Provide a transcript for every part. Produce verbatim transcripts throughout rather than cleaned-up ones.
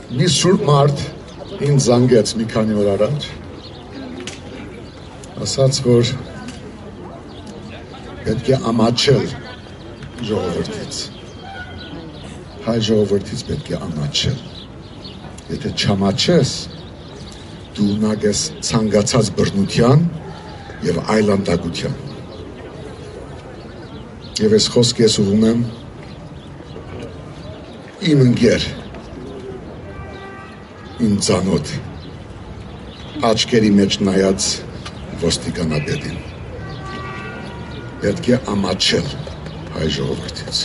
մի սուրբ մարդ ինձ զանգեց մի քանի օր առաջ, ասաց, որ պետք է ամաչել ժողովրդից, հայ ժողովրդից պետք է ամաչել, եթե չամաչես, դու ունակ ես ցանկացած բռնության և այլանդակության, և ես խոսք ես ուղում եմ իմ ընկեր, իմ ծանոթ, աչքերի մեջ նայած ոստիկանապետին, պետք է ամաչել հայ ժողովրդից,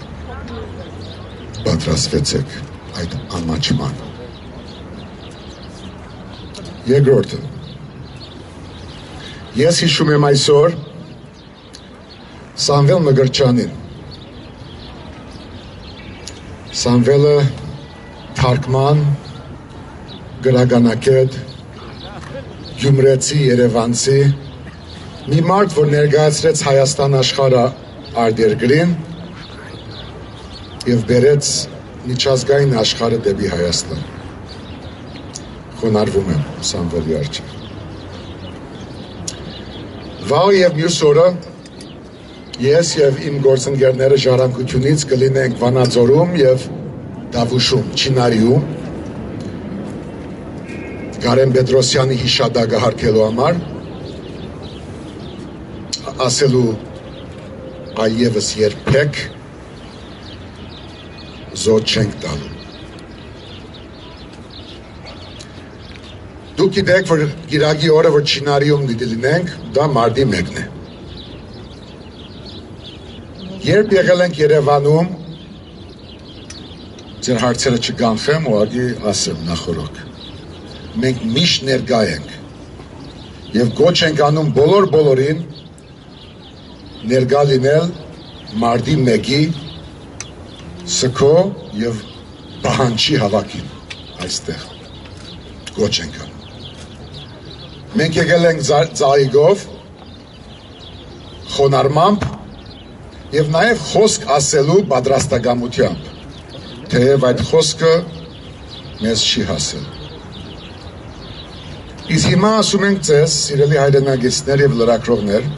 պատրաստվեցեք այդ ամաչման։ Երկրորդը, ես հիշում եմ այսօր Սամվել Մկրտչյանին, Սամվելը թարգման, գրականագետ, գյումրեցի, երևանցի, մի մարդ, որ ներկայացրեց Հայաստան աշխարհը արտերկրին և բերեց միջազգային աշխարհը դեպի Հայաստան։ Խոնարհվում եմ Սամվելի առջև։ Վաղ և մյուս օրը ես և իմ գործընկերները ժառանգությունից կլինենք Վանաձորում և Դավուշում, Չինարիում, Կարեն Պետրոսյանի հիշադակը հարգելու համար, ասելու այևս երբեք զոհ չենք տալու։ Դուք գիտեք, որ գիրակի օրը, որ Չինարիում լինենք, դա մարտի մեկն է։ Երբ եղել ենք Երևանում, ձեր հարցերը չկանխեմ, ուղղակի ասեմ նախորոք։ Մենք միշտ ներկա ենք և գոչ ենք անում բոլոր բոլորին ներկա լինել մարտի մեկի սգո և պահանջի հավաքին այստեղ։ Գոչ ենք անում։ Մենք եկել ենք ծաղիկով, խոնարհմամբ և նաև խոսք ասելու պատրաստակամությամբ, թեև այդ խոսքը մեզ չի հասել։ Իսկ հիմա ասում ենք ձեզ, սիրելի հայրենակիցներ և լրագրողներ,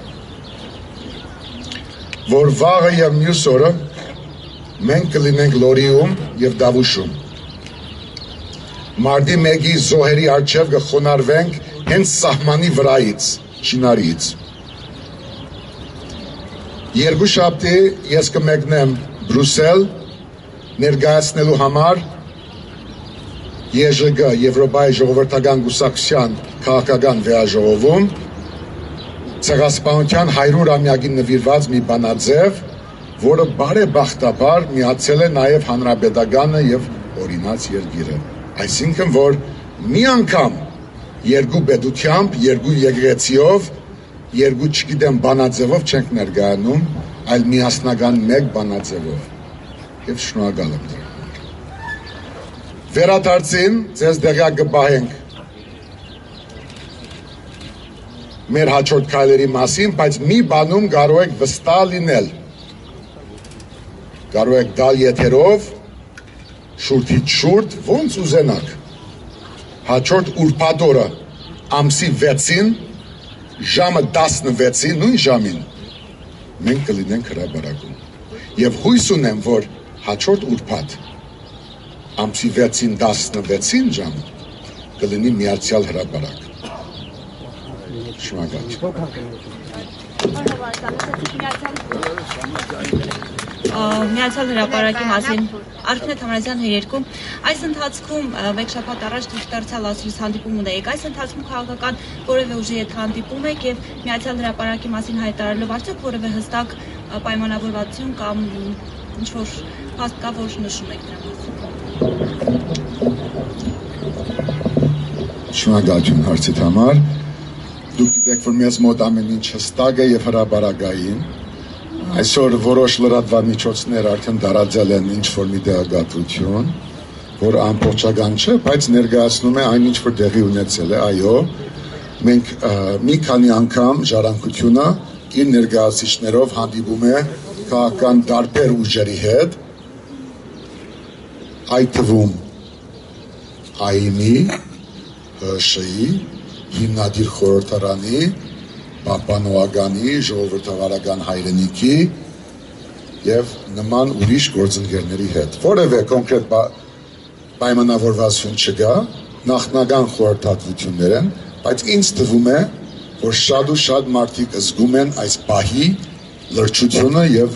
որ վաղը և մյուս օրը մենք կլինենք Լորիում և Դավուշում։ Մարտի մեկի զոհերի առջև կխոնարհվենք հենց սահմանի վրայից, Չինարիից։ Երկուշաբթի ես կմեկնեմ Բրուսել ներկայացնելու համար Է Ժ Գ Եվրոպայի ժողովրդական կուսակցության քաղաքական վեաժողովում ցեղասպանության հարյուրամյակին նվիրված մի բանաձև, որը բարեբախտաբար միացել է նաև հանրապետականը և օրինաց երկիրը։ Այսինքն, որ մի անգամ երկու պետությամբ, երկու եկեղեցիով, երկու չգիտեմ բանաձևով չենք ներկայանում, այլ միասնական մեկ բանաձևով։ Եվ շնորհակալ եմ դրա համար։ Վերադարձին ձեզ տեղյակ կպահենք մեր հաջորդ քայլերի մասին, բայց մի բանում կարող եք վստահ լինել։ Կարող եք տալ եթերով, շուրթից շուրթ, ոնց ուզենաք։ Հաջորդ ուրբաթ օրը ամսի վեցին, ժամը տասնվեցին, նույն ժամին, մենք կլինենք հրապարակում։ Եվ հույս ունեմ, որ հաջորդ ուրբաթ ամսի վեցին, տասնվեցին ժամը կլինի միացյալ հրապարակ։ Միացյալ հրապարակի մասին Արփինե Թամրազյան հերերքում այս ընթացքում մեկ շաբաթ առաջ դուք դարձյալ ասուլիս հանդիպում ունեիք, այս ընթացքում քաղաքական որևէ ուժի հետ հանդիպում եք և Միացյալ հրապարակի մասին հայտարարելով արդյոք որևէ հստակ պայմանավորվածություն կամ ինչ-որ փաստ կա, որ նշում եք դրա մասին։ Շնորհակալություն հարցիդ համար։ Դուք գիտեք, որ մեզ մոտ ամեն ինչ հստակ է և հրապարակային։ Այսօր որոշ լրատվամիջոցներ արդեն տարածել են ինչ-որ մի տեղեկատվություն, որ ամբողջական չէ, բայց ներկայացնում է այն ինչ որ տեղի ունեցել է, այո, մենք մի քանի անգամ ժառանգությունը իր ներկայացուցիչներով հանդիպում է քաղաքական տարբեր ուժերի հետ, այդ թվում ԱԻՆ-ի, ՀՇ-ի, հիմնադիր խորհրդարանի, պահպանողականի, ժողովրդավարական հայրենիքի եւ նման ուրիշ գործընկերների հետ։ Որևէ կոնկրետ պայմանավորվածություն չկա, նախնական խորհրդատվություններ են, բայց ինձ թվում է, որ շատ ու շատ մարդիկ զգում են այս պահի լրջությունը եւ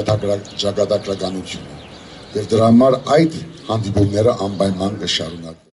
ճակատագրականությունը։ Եվ դրա համար այդ հանդիպումները անպայման կշարունակվեն։